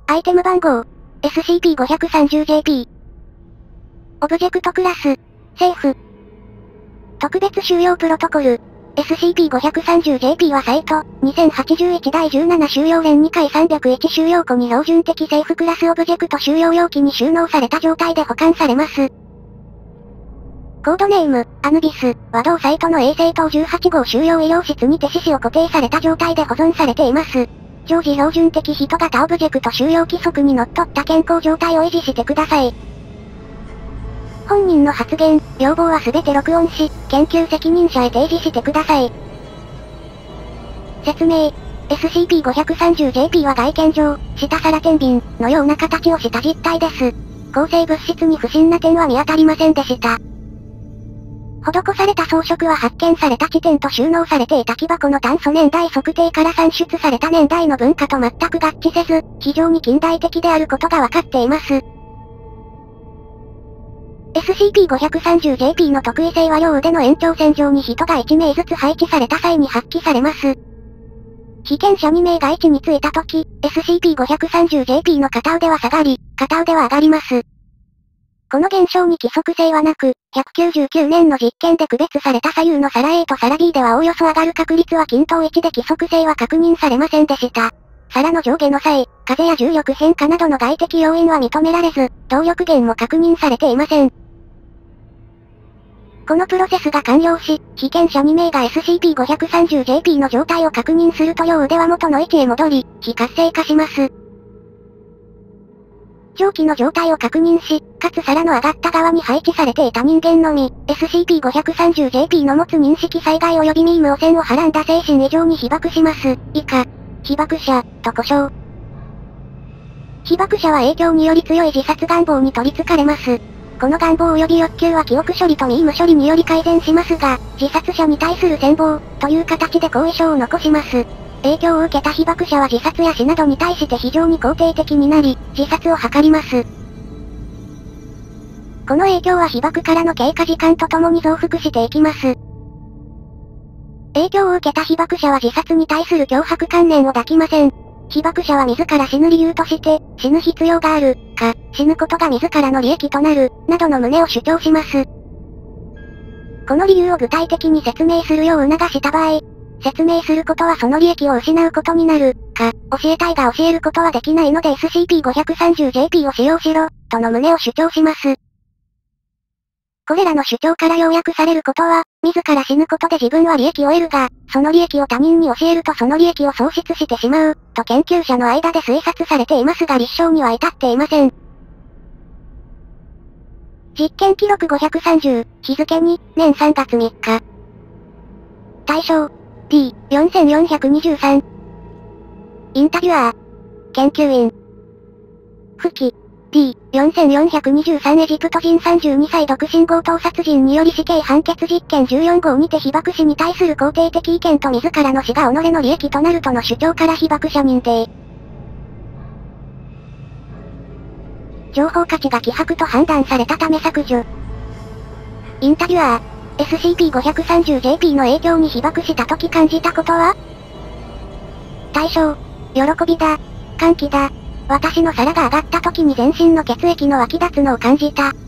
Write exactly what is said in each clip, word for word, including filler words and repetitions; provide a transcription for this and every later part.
アイテム番号、エスシーピーごひゃくさんじゅうジェーピー。オブジェクトクラス、セーフ。特別収容プロトコル、エスシーピーごひゃくさんじゅうジェーピー はサイト、にせんはちじゅういちだいじゅうなな収容連にかいさんびゃくいち収容庫に標準的セーフクラスオブジェクト収容容器に収納された状態で保管されます。コードネーム、アヌビス、は同サイトの衛星棟じゅうはち号収容医療室にて四肢を固定された状態で保存されています。常時標準的人型オブジェクト収容規則にのっとった健康状態を維持してください。本人の発言、要望はすべて録音し、研究責任者へ提示してください。説明。エスシーピーごひゃくさんじゅうジェーピー は外見上、下皿天秤のような形をした実体です。構成物質に不審な点は見当たりませんでした。施された装飾は発見された地点と収納されていた木箱の炭素年代測定から算出された年代の文化と全く合致せず、非常に近代的であることがわかっています。エスシーピーごひゃくさんじゅうジェーピー の特異性は両腕の延長線上に人がいち名ずつ配置された際に発揮されます。被験者に名が位置についたとき、エスシーピーごひゃくさんじゅうジェーピー の片腕は下がり、片腕は上がります。この現象に規則性はなく、ひゃくきゅうじゅうきゅうねんの実験で区別された左右の皿 A と皿 B ではおおよそ上がる確率は均等いちで規則性は確認されませんでした。皿の上下の際、風や重力変化などの外的要因は認められず、動力源も確認されていません。このプロセスが完了し、被験者に名が エスシーピーごひゃくさんじゅうジェーピー の状態を確認すると両腕は元の位置へ戻り、非活性化します。蒸気の状態を確認し、かつ皿の上がった側に配置されていた人間のみ、エスシーピーごひゃくさんじゅうジェーピー の持つ認識災害及びミーム汚染をはらんだ精神異常に被爆します。以下、被爆者、と呼称。被爆者は影響により強い自殺願望に取り憑かれます。この願望及び欲求は記憶処理とミーム処理により改善しますが、自殺者に対する羨望、という形で後遺症を残します。影響を受けた被爆者は自殺や死などに対して非常に肯定的になり、自殺を図ります。この影響は被爆からの経過時間とともに増幅していきます。影響を受けた被爆者は自殺に対する強迫観念を抱きません。被爆者は自ら死ぬ理由として、死ぬ必要がある、か、死ぬことが自らの利益となる、などの旨を主張します。この理由を具体的に説明するよう促した場合、説明することはその利益を失うことになる、か、教えたいが教えることはできないので エスシーピーごひゃくさんじゅうジェーピー を使用しろ、との旨を主張します。これらの主張から要約されることは、自ら死ぬことで自分は利益を得るが、その利益を他人に教えるとその利益を喪失してしまう、と研究者の間で推察されていますが立証には至っていません。実験記録ごひゃくさんじゅう、日付に、年さんがつみっか。対象、ディーよんせんよんひゃくにじゅうさん。インタビュアー、研究員。吹き、ディーよんせんよんひゃくにじゅうさん エジプト人さんじゅうにさい独身強盗殺人により死刑判決実験じゅうよん号にて被爆死に対する肯定的意見と自らの死が己の利益となるとの主張から被爆者認定。情報価値が希薄と判断されたため削除。インタビュアー、エスシーピーごひゃくさんじゅうジェーピー の影響に被爆した時感じたことは？対象、喜びだ、歓喜だ。私の皿が上がった時に全身の血液の湧き出つのを感じた。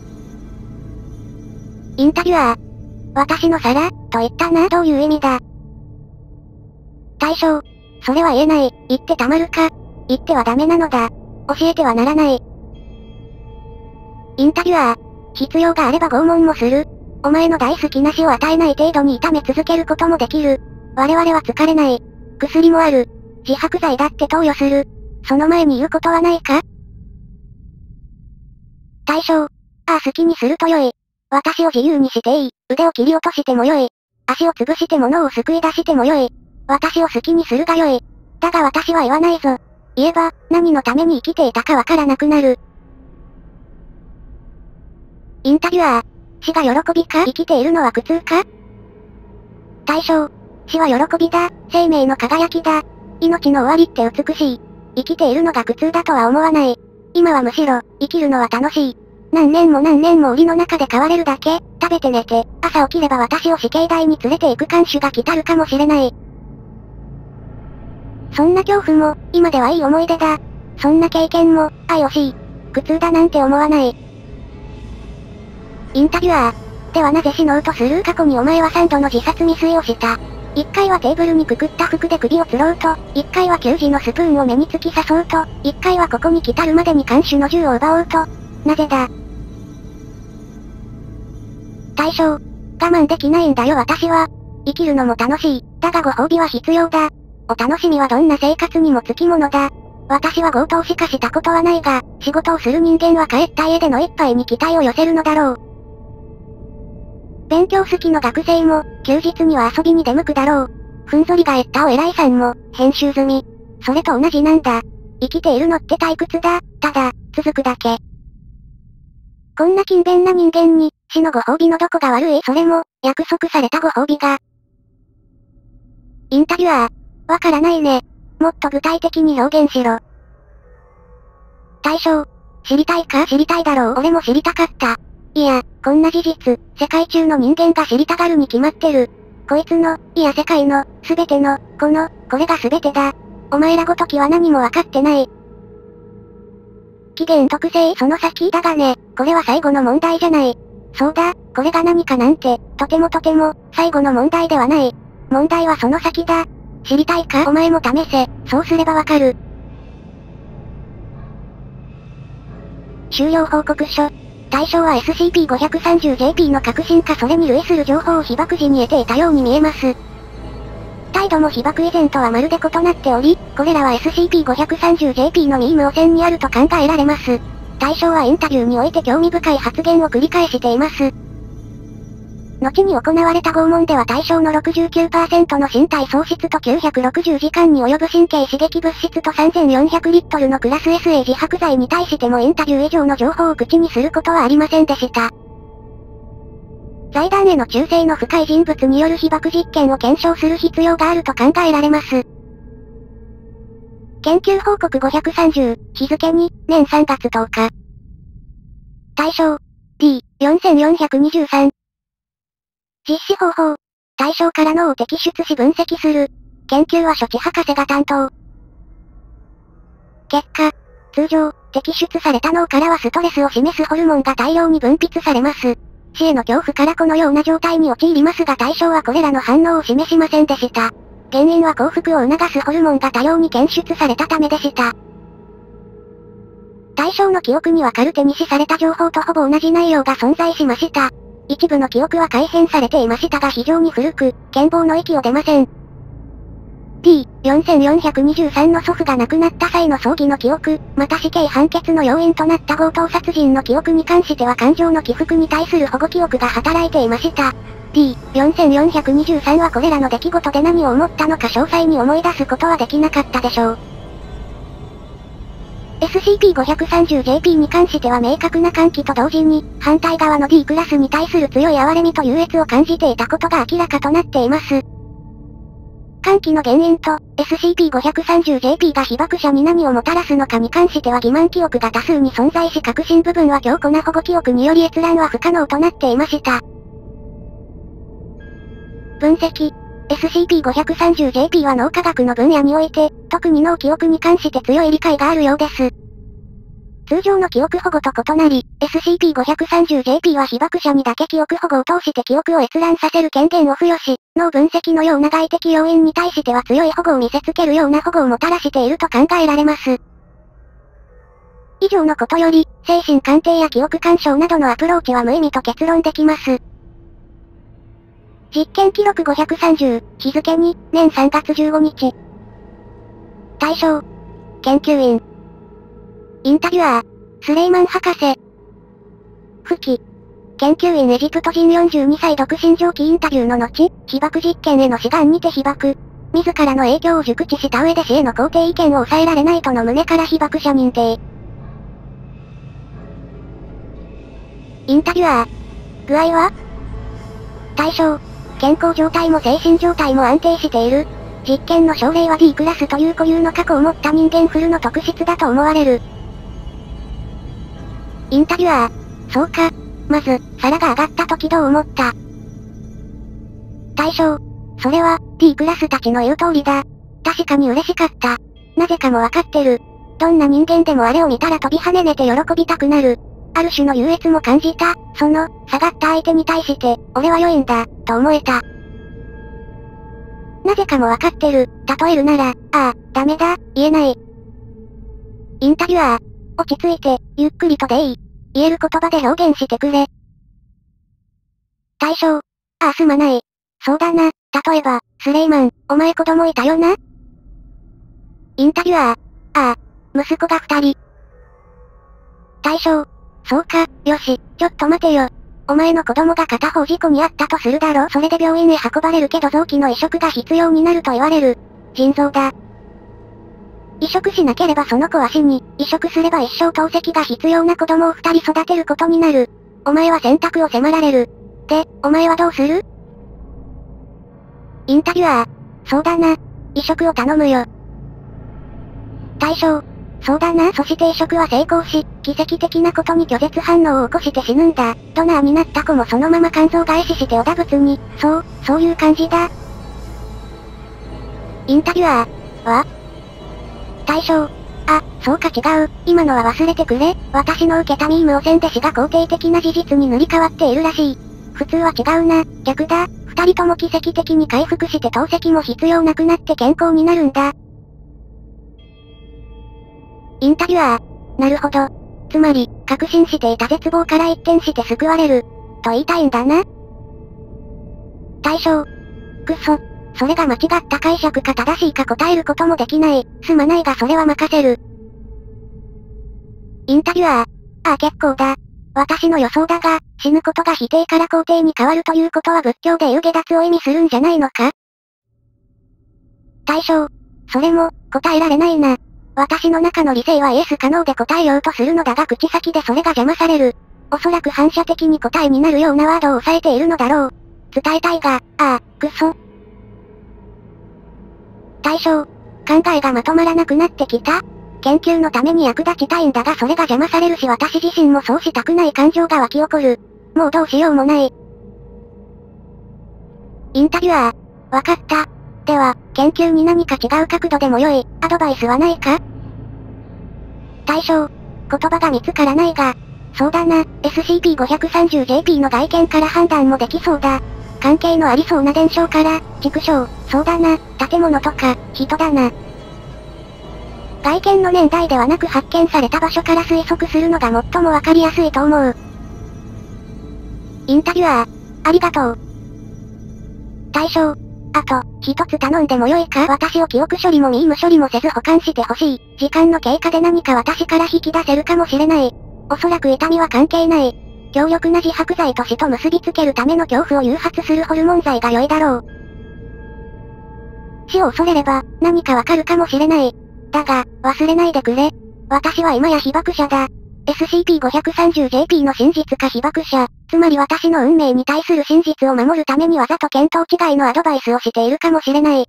インタビュアー。私の皿、と言ったな。どういう意味だ？対象。それは言えない。言ってたまるか？言ってはダメなのだ。教えてはならない。インタビュアー。必要があれば拷問もする。お前の大好きな死を与えない程度に痛め続けることもできる。我々は疲れない。薬もある。自白剤だって投与する。その前に言うことはないか？対象。ああ好きにするとよい。私を自由にしていい。腕を切り落としてもよい。足を潰して物を救い出してもよい。私を好きにするがよい。だが私は言わないぞ。言えば、何のために生きていたかわからなくなる。インタビュアー。死が喜びか？生きているのは苦痛か？対象。死は喜びだ。生命の輝きだ。命の終わりって美しい。生きているのが苦痛だとは思わない。今はむしろ、生きるのは楽しい。何年も何年も檻の中で飼われるだけ、食べて寝て、朝起きれば私を死刑台に連れて行く看守が来たるかもしれない。そんな恐怖も、今ではいい思い出だ。 そんな経験も、愛惜しい。苦痛だなんて思わない。インタビュアー。ではなぜ死のうとする？過去にお前はさんどの自殺未遂をした。いっかいはテーブルにくくった服で首を吊ろうと、いっかいは給仕のスプーンを目に突き刺そうと、いっかいはここに来たるまでに看守の銃を奪おうと。なぜだ？対象。我慢できないんだよ私は。生きるのも楽しい。だがご褒美は必要だ。お楽しみはどんな生活にもつきものだ。私は強盗しかしたことはないが、仕事をする人間は帰った家での一杯に期待を寄せるのだろう。勉強好きの学生も、休日には遊びに出向くだろう。ふんぞり返ったお偉いさんも、編集済み。それと同じなんだ。生きているのって退屈だ。ただ、続くだけ。こんな勤勉な人間に、死のご褒美のどこが悪い？それも、約束されたご褒美が。インタビュアー。わからないね。もっと具体的に表現しろ。対象。知りたいか？知りたいだろう。俺も知りたかった。いや、こんな事実、世界中の人間が知りたがるに決まってる。こいつの、いや世界の、すべての、この、これがすべてだ。お前らごときは何もわかってない。期限特性その先だがね、これは最後の問題じゃない。そうだ、これが何かなんて、とてもとても、最後の問題ではない。問題はその先だ。知りたいか？お前も試せ、そうすればわかる。終了報告書。対象は エスシーピーごさんゼロジェーピー の革新かそれに類する情報を被爆時に得ていたように見えます。態度も被爆以前とはまるで異なっており、これらは エスシーピーごさんゼロジェーピー のミーム汚染にあると考えられます。対象はインタビューにおいて興味深い発言を繰り返しています。後に行われた拷問では対象の ろくじゅうきゅうパーセント の身体喪失ときゅうひゃくろくじゅうじかんに及ぶ神経刺激物質とさんぜんよんひゃくリットルのクラス エスエー 自白剤に対してもインタビュー以上の情報を口にすることはありませんでした。財団への忠誠の深い人物による被爆実験を検証する必要があると考えられます。研究報告ごひゃくさんじゅう、日付に、年さんがつとおか。対象、ディーよんせんよんひゃくにじゅうさん。実施方法。対象から脳を摘出し分析する。研究は処置博士が担当。結果。通常、摘出された脳からはストレスを示すホルモンが大量に分泌されます。死への恐怖からこのような状態に陥りますが対象はこれらの反応を示しませんでした。原因は幸福を促すホルモンが多量に検出されたためでした。対象の記憶にはカルテに示された情報とほぼ同じ内容が存在しました。一部の記憶は改変されていましたが非常に古く、健忘の域を出ません。ディーよんせんよんひゃくにじゅうさん の祖父が亡くなった際の葬儀の記憶、また死刑判決の要因となった強盗殺人の記憶に関しては感情の起伏に対する保護記憶が働いていました。ディーよんせんよんひゃくにじゅうさん はこれらの出来事で何を思ったのか詳細に思い出すことはできなかったでしょう。エスシーピーごさんゼロジェーピー に関しては明確な歓喜と同時に、反対側の D クラスに対する強い哀れみと優越を感じていたことが明らかとなっています。歓喜の原因と、エスシーピーごさんゼロジェーピー が被爆者に何をもたらすのかに関しては欺瞞記憶が多数に存在し核心部分は強固な保護記憶により閲覧は不可能となっていました。分析。エスシーピーごさんゼロジェーピー は脳科学の分野において、特に脳記憶に関して強い理解があるようです。通常の記憶保護と異なり、エスシーピーごさんゼロジェーピー は被爆者にだけ記憶保護を通して記憶を閲覧させる権限を付与し、脳分析のような外的要因に対しては強い保護を見せつけるような保護をもたらしていると考えられます。以上のことより、精神鑑定や記憶干渉などのアプローチは無意味と結論できます。実験記録ごひゃくさんじゅう、日付に、年さんがつじゅうごにち。対象。研究員。インタビュアー。スレイマン博士。付記。研究員エジプト人よんじゅうにさい独身上記インタビューの後、被爆実験への志願にて被爆。自らの影響を熟知した上で死への肯定意見を抑えられないとの旨から被爆者認定。インタビュアー。具合は？対象。健康状態も精神状態も安定している。実験の症例は D クラスという固有の過去を持った人間フルの特質だと思われる。インタビュアー。そうか。まず、皿が上がった時どう思った？対象。それは、D クラスたちの言う通りだ。確かに嬉しかった。なぜかもわかってる。 どんな人間でもあれを見たら飛び跳ね寝て喜びたくなる。ある種の優越も感じた。その、下がった相手に対して、俺は良いんだ、と思えた。なぜかもわかってる。例えるなら、ああ、ダメだ、言えない。インタビュアー。落ち着いて、ゆっくりとでいい。言える言葉で表現してくれ。対象。ああ、すまない。そうだな。例えば、スレイマン、お前子供いたよな？インタビュアー。ああ、息子が二人。対象。そうか、よし、ちょっと待てよ。お前の子供が片方事故に遭ったとするだろ。それで病院へ運ばれるけど臓器の移植が必要になると言われる。腎臓だ。移植しなければその子は死に、移植すれば一生透析が必要な子供を二人育てることになる。お前は選択を迫られる。で、お前はどうする？インタビュアー。そうだな。移植を頼むよ。対象。そうだな。そして移植は成功し、奇跡的なことに拒絶反応を起こして死ぬんだ。ドナーになった子もそのまま肝臓返ししておだぶつに、そう、そういう感じだ。インタビュアー。は？対象。あ、そうか違う。今のは忘れてくれ。私の受けたミーム汚染弟子が肯定的な事実に塗り替わっているらしい。普通は違うな。逆だ。二人とも奇跡的に回復して透析も必要なくなって健康になるんだ。インタビュアー。なるほど。つまり、確信していた絶望から一転して救われる。と言いたいんだな。対象。くそ。それが間違った解釈か正しいか答えることもできない。すまないがそれは任せる。インタビュアー。ああ結構だ。私の予想だが、死ぬことが否定から肯定に変わるということは仏教でいう下脱を意味するんじゃないのか？対象。それも、答えられないな。私の中の理性はイエス可能で答えようとするのだが口先でそれが邪魔される。おそらく反射的に答えになるようなワードを抑えているのだろう。伝えたいが、ああ、くそ。対象。考えがまとまらなくなってきた。研究のために役立ちたいんだがそれが邪魔されるし私自身もそうしたくない感情が湧き起こる。もうどうしようもない。インタビュアー。わかった。では、研究に何か違う角度でも良い、アドバイスはないか？対象。言葉が見つからないが。そうだな、エスシーピーごひゃくさんじゅうジェーピー の外見から判断もできそうだ。関係のありそうな伝承から、畜生、そうだな、建物とか、人だな。外見の年代ではなく発見された場所から推測するのが最もわかりやすいと思う。インタビュアー。ありがとう。対象。あと、一つ頼んでもよいか？私を記憶処理もミーム処理もせず保管してほしい。時間の経過で何か私から引き出せるかもしれない。おそらく痛みは関係ない。強力な自白剤と死と結びつけるための恐怖を誘発するホルモン剤が良いだろう。死を恐れれば、何かわかるかもしれない。だが、忘れないでくれ。私は今や被爆者だ。エスシーピーごひゃくさんじゅうジェーピー の真実か被爆者、つまり私の運命に対する真実を守るためにわざと見当違いのアドバイスをしているかもしれない。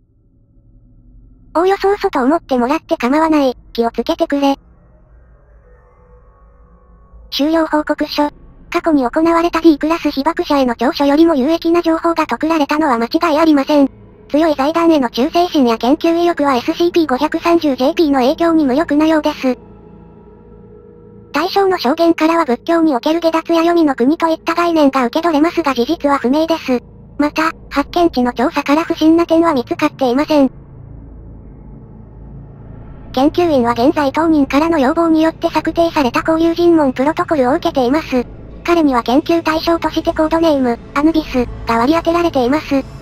おおよそ嘘と思ってもらって構わない。気をつけてくれ。終了報告書。過去に行われた D クラス被爆者への聴取よりも有益な情報が得られたのは間違いありません。強い財団への忠誠心や研究意欲は エスシーピーごひゃくさんじゅうジェーピー の影響に無力なようです。対象の証言からは仏教における下脱や黄泉の国といった概念が受け取れますが事実は不明です。また、発見地の調査から不審な点は見つかっていません。研究員は現在当人からの要望によって策定された交友尋問プロトコルを受けています。彼には研究対象としてコードネーム、アヌビス、が割り当てられています。